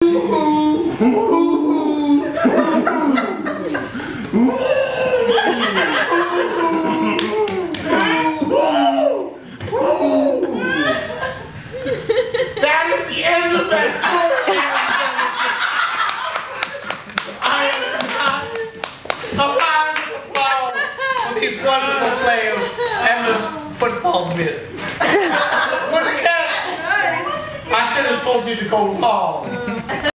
That is the end of that story. I am not a round of applause for these wonderful players and this football bit. For the Cats, I should have told you to go long.